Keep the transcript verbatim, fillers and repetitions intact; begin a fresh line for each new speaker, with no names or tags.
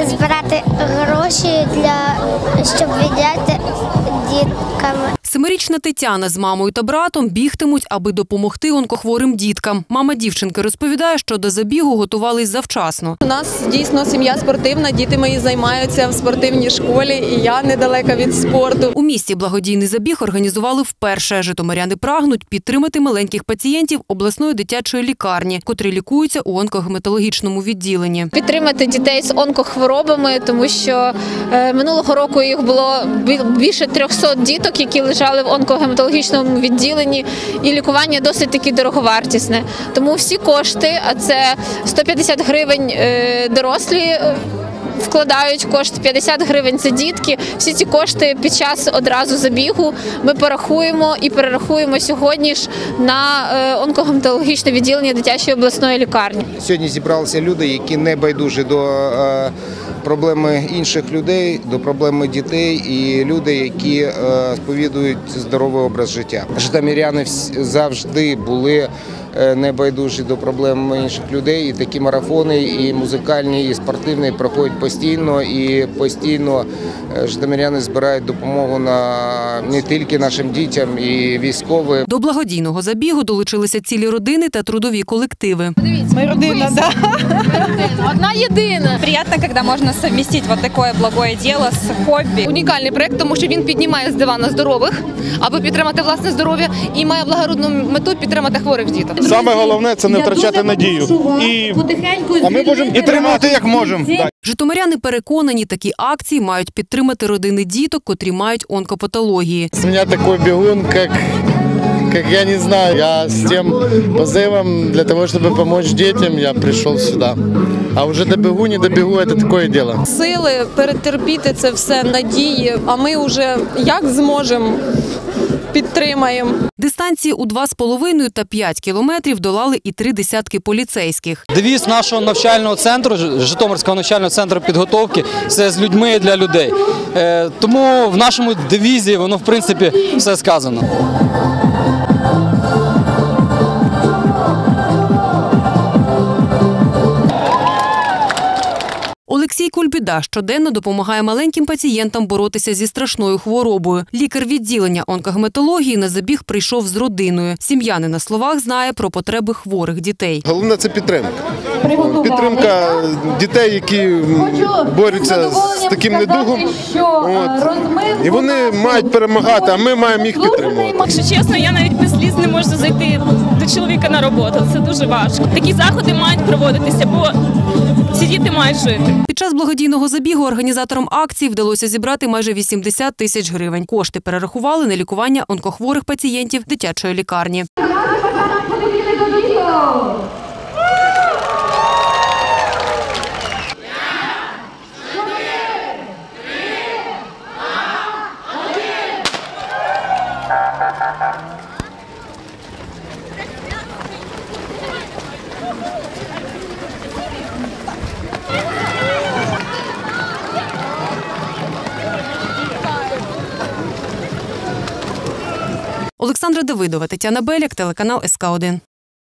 збирати гроші, для, щоб віддати діткам.
Семирічна Тетяна з мамою та братом бігтимуть, аби допомогти онкохворим діткам. Мама дівчинки розповідає, що до забігу готувались завчасно.
У нас дійсно сім'я спортивна, діти мої займаються в спортивній школі, і я недалека від спорту.
У місті благодійний забіг організували вперше. Житомиряни прагнуть підтримати маленьких пацієнтів обласної дитячої лікарні, котрі лікуються у онкогематологічному відділенні.
Підтримати дітей з онкохворобами, тому що минулого року їх було більше трьохсот діток, які лежали в онкогематологічному відділенні, і лікування досить таки дороговартісне. Тому всі кошти, а це сто п'ятдесят гривень дорослі вкладають кошти, п'ятдесят гривень – це дітки. Всі ці кошти під час одразу забігу ми порахуємо і перерахуємо сьогодні ж на онкогематологічне відділення дитячої обласної лікарні.
Сьогодні зібралися люди, які не байдужі до проблеми інших людей, до проблеми дітей, і люди, які сповідують здоровий образ життя. Житомиряни завжди були небайдужі до проблем інших людей, і такі марафони, і музикальні, і спортивні проходять постійно, і постійно житомиряни збирають допомогу на не тільки нашим дітям, і військовим.
До благодійного забігу долучилися цілі родини та трудові колективи.
Ми родина, да.
Одна єдина.
Приємно, коли можна совместити вот таке благое діло з хобі.
Унікальний проєкт, тому що він піднімає з дивана здорових, аби підтримати власне здоров'я, і має благородну мету підтримати хворих діток.
Саме головне – це не втрачати надію. І, а ми можемо і тримати, як можемо.
Житомиряни переконані, такі акції мають підтримати родини діток, котрі мають онкопатології.
У мене такий бігун, як, як я не знаю, я з тим позивом для того, щоб допомогти дітям, я прийшов сюди. А вже добігу, не добігу – це таке діло.
Сили перетерпіти це все, надії, а ми вже як зможемо підтримаємо.
Дистанції у два з половиною та п'ять кілометрів долали і три десятки поліцейських.
Девіз нашого навчального центру, Житомирського навчального центру підготовки – це з людьми і для людей. Тому в нашому девізі воно, в принципі, все сказано.
Олексій Кульбіда щоденно допомагає маленьким пацієнтам боротися зі страшною хворобою. Лікар відділення онкогематології на забіг прийшов з родиною. Сім'я не на словах знає про потреби хворих дітей.
Головне – це підтримка. Підтримка дітей, які борються з таким недугом. От. І вони мають перемагати, а ми маємо їх підтримувати.
Якщо чесно, я навіть без сліз не можу зайти до чоловіка на роботу. Це дуже важко. Такі заходи мають проводитися, бо ці діти мають жити.
Під час благодійного забігу організаторам акції вдалося зібрати майже вісімдесят тисяч гривень. Кошти перерахували на лікування онкохворих пацієнтів дитячої лікарні. Олександра Давидова, Тетяна Беляк, телеканал ес ка один.